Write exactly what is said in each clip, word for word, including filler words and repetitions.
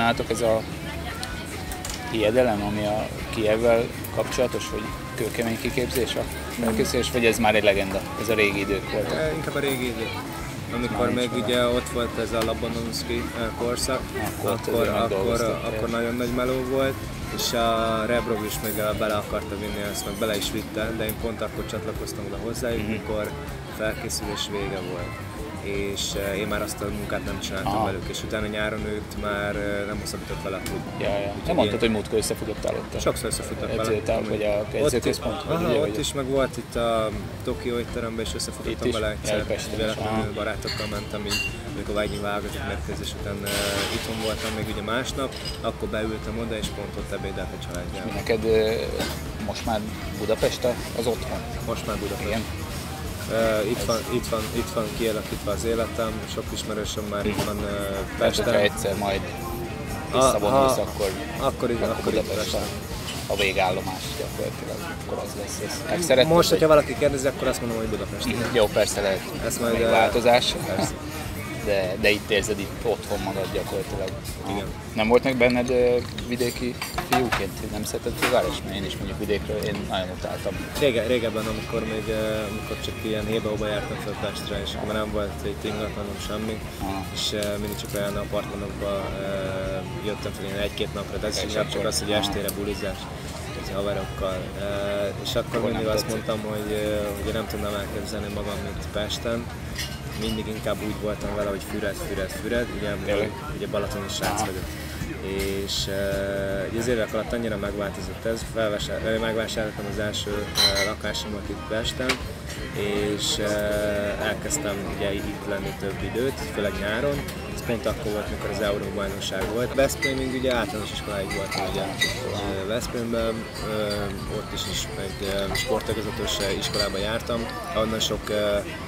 nálatok ez a hiedelem, ami a Kijevvel kapcsolatos, hogy kőkemény kiképzés a felkészülés, vagy ez már egy legenda, ez a régi idők volt? E, inkább a régi idők. Amikor még ugye ott volt ez a Labononszki korszak, akkor, akkor, akkor, akkor nagyon nagy meló volt, és a Rebrov is még bele akarta vinni ezt, meg bele is vitte, de én pont akkor csatlakoztam oda hozzájuk, mm-hmm. mikor felkészülés vége volt. És én már azt a munkát nem csináltam Aha. velük, és utána nyáron őt már nem hosszabbított vele futni. Ja, ja. Nem mondtad, hogy múltkor összefutottál ott? Sokszor összefutottam vele. Edzőtál, vagy a edzőközpont? Aha, ott is, meg volt itt a Tokió étteremben, és összefutottam vele egyszer. Véletlenül barátokkal mentem, így, amikor Vágyi válogatott mérkőzés után uh, itthon voltam még ugye másnap, akkor beültem oda, és pont ott ebédelt a családjával. Neked uh, most már Budapest az otthon? Most már Budapest. Igen. Uh, itt, van, itt, van, itt van kialakítva az életem, sok ismerősöm már itt van uh, Pesten. Tehát, ha egyszer majd visszavonulsz, akkor, akkor, így, akkor itt Pesten. A végállomás gyakorlatilag, akkor az lesz. Ez. Most, hogyha valaki kérdezi, akkor azt mondom, hogy Budapest. Jó, persze lehet ez majd változás, de, de itt érzed, itt otthon magad gyakorlatilag. Igen. Nem volt meg benned vidéki fiúként, hogy nem szereted a város? Mert én is mondjuk vidékről, én nagyon utáltam. Rége, régebben, amikor még amikor csak ilyen hébe-óba jártam fel Pestre, és akkor nem volt egy ingatlanom semmi, Aha. és mindig csak olyan apartmanokba jöttem fel egy-két napra, de ez inkább csak az, hogy estére bulizás haverokkal. És akkor, akkor mindig azt mondtam, hogy, hogy nem tudnám elképzelni magam, mint Pesten. Mindig inkább úgy voltam vele, hogy Füred, Füred, Füred, ugye, ugye balatoni srác vagyok. És uh, az évek alatt annyira megváltozott ez, megvásároltam az első uh, lakásomat itt Pesten, és uh, elkezdtem ugye itt lenni több időt, főleg nyáron. Ez pont akkor volt, mikor az Euróbajnokság volt. Veszprémig ugye általános iskoláig voltam ugye uh, Veszprémben, uh, ott is, is egy uh, sportolgazatos iskolába jártam, onnan sok uh,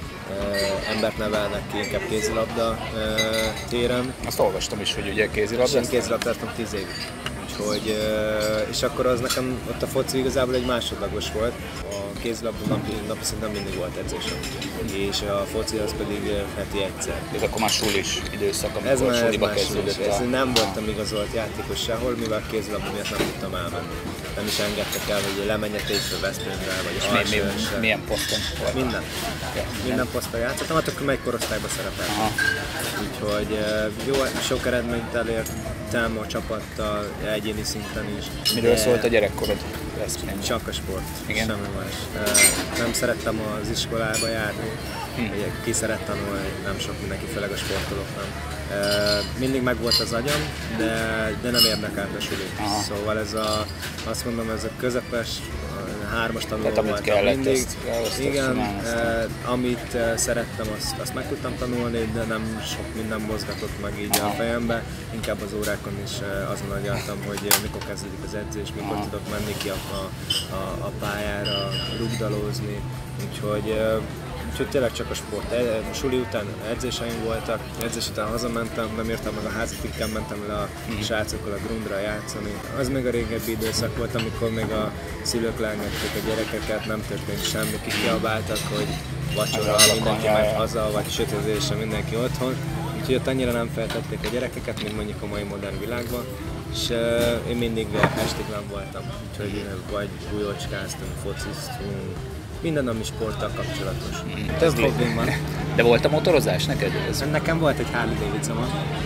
Uh, embert nevelnek ki, inkább kézilabda uh, téren. Azt olvastam is, hogy ugye kézilabda. Én kézilabdáztam tíz évig. Úgyhogy, uh, és akkor az nekem ott a foci igazából egy másodlagos volt. A kézilabda napi, napi szinten mindig volt edzésem. És a foci az pedig heti egyszer. Ez akkor már sulis időszak, amikor ez már, suliba ez kezdődött. Ez nem voltam igazolt játékos sehol, mivel kézilabda miatt nem tudtam elmenni. Nem is engedtek el, hogy lemenjek hétfő Veszprémre, vagy mi, mi, milyen poszton volt? Minden. Ja, minden poszton játszottam, hát akkor melyik korosztályban szerepeltem. Úgyhogy jó, sok eredményt elértem a csapattal, egyéni szinten is. Miről szólt a gyerekkorod Veszprémben? Csak a sport, Igen? semmi más. Nem szerettem az iskolába járni, hm. ki szeret tanulni, nem sok mindenki, főleg a sportolók nem. Mindig megvolt az agyam, de, de nem érdekelt a suli. Szóval ez a, azt mondom, ez a közepes, hármas tanuló voltam mindig. Ezt, ezt igen, eh, amit eh, szerettem, azt, azt meg tudtam tanulni, de nem sok minden mozgatott meg így Aha. a fejembe. Inkább az órákon is eh, azon agyaltam, hogy eh, mikor kezdődik az edzés, mikor Aha. tudok menni ki a, a, a pályára, rugdalózni. Úgyhogy eh, Úgyhogy tényleg csak a sport. A suli után edzéseim voltak, edzés után hazamentem, nem írtam meg a házat, inkább mentem le a mm. srácokkal a grundra játszani. Az még a régebbi időszak volt, amikor még a szülők leengedték a gyerekeket, nem történt semmi, kikiabáltak, hogy vacsora, mindenki megy haza, vagy sötétedésre mindenki otthon. Úgyhogy ott annyira nem feltették a gyerekeket, mint mondjuk a mai modern világban. És uh, én mindig estig nem voltam, úgyhogy vagy bujocskáztunk, fociztunk, minden, ami sporttal kapcsolatos. Mm, Több hobbim van. De volt a motorozás neked? Ez? Nekem volt egy Harley Davidson-om.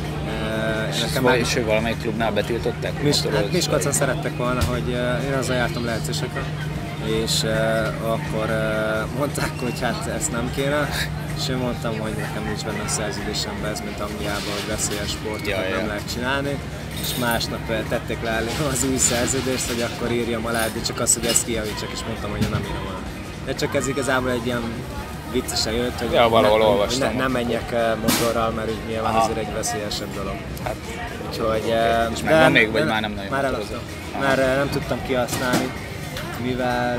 Nekem és hogy valamelyik klubnál betiltották? Mis, hát Miskolcon szerettek volna, hogy én azzal jártam lehetőségre, és uh, akkor uh, mondták, hogy hát ezt nem kéne, és én mondtam, hogy nekem nincs benne a szerződésemben ez, mint Angliában, hogy veszélyes sportot ja, nem ja. lehet csinálni, és másnap tették le az új szerződést, hogy akkor írjam alá, de csak az, hogy ezt kijavítsak, és mondtam, hogy nem írom alá. De csak ez igazából egy ilyen viccesen jött, hogy ja, valahol ne, ne, ne menjek motorral, mert úgy nyilván Aha. azért egy veszélyesebb dolog. Hát, úgyhogy, okay. És már van még, vagy már nem nagyon Már eladtam. Már nem tudtam kihasználni, mivel,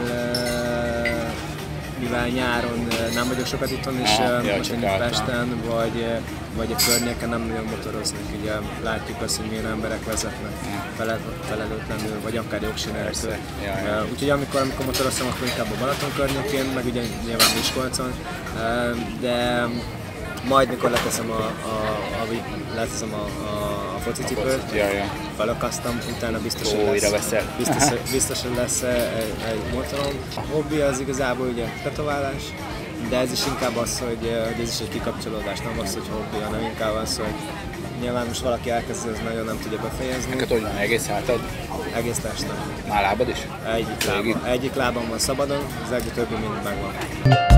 mivel nyáron nem vagyok sokat itthon, és most én itt Pesten, vagy, vagy a környéken nem nagyon motoroznak. Ugye látjuk azt, hogy milyen emberek vezetnek felelőtlenül, vagy akár jogsi nélkül. Ja, ja. Úgyhogy amikor, amikor motoroztam, akkor inkább a Balaton környékén, meg ugye nyilván Miskolcon, de majd mikor leteszem a, a, a, leteszem a, a focicipőt, Ja, ja. felakasztam, utána biztosan Ó, lesz, veszel. biztos, biztosan lesz egy, egy motorom. A hobbi az igazából ugye tetoválás, de ez is inkább az, hogy, hogy ez is egy kikapcsolódás, nem az, hogy hobbi, hanem inkább az, hogy nyilván most valaki elkezdi, az nagyon nem tudja befejezni. Neked hogy van, egész hátad? Egész testem. Már lábad is? Egyik lábam, egyik lábam van szabadon, az egyik többi mind megvan.